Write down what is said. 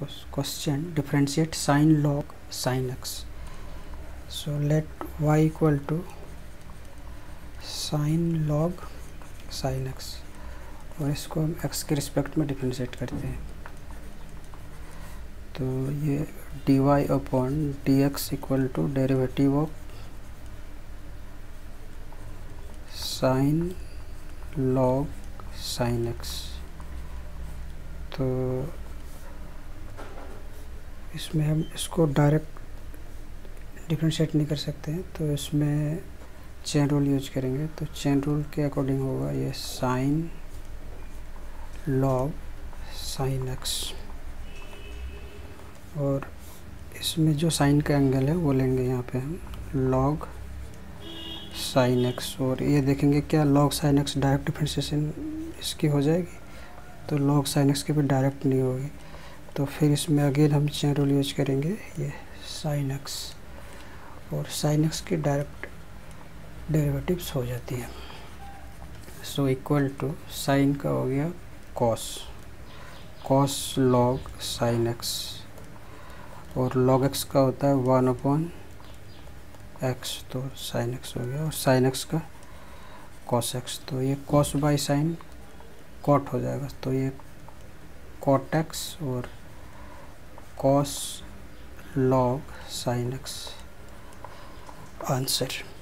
question differentiate sin log sin x. So let y equal to sin log sin x और इसको हम x के respect में differentiate करते हैं। तो ये dy upon dx equal to derivative of sine log sine x। तो इसमें हम इसको डायरेक्ट डिफ्रेंशिएट नहीं कर सकते हैं, तो इसमें चेन रूल यूज करेंगे। तो चेन रूल के अकॉर्डिंग होगा ये साइन लॉग साइन x, और इसमें जो साइन का एंगल है वो लेंगे यहाँ पे हम लॉग साइन x, और ये देखेंगे क्या log sine x direct differentiation इसकी हो जाएगी। तो लॉग साइन x की भी डायरेक्ट नहीं होगी, तो फिर इसमें अगेन हम चेन रूल यूज करेंगे ये साइन x, और साइन x की डायरेक्ट डेरिवेटिव्स हो जाती है। सो इक्वल टू साइन का हो गया कॉस लॉग साइन x, और लॉग x का होता है 1 अपॉन x, तो साइन x हो गया, और साइन x का कॉस x, तो ये कॉस बाई साइन कॉट हो जाएगा, तो ये कॉट x और cos log sine x answer.